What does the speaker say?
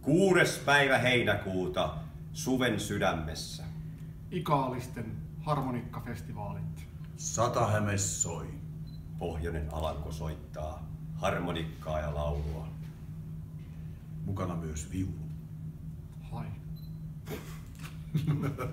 6. päivä heinäkuuta Suven sydämessä. Ikaalisten harmonikkafestivaalit. Satahäme soi. Pohjoinen Alanko soittaa harmonikkaa ja laulua. Mukana myös viulu. Hai.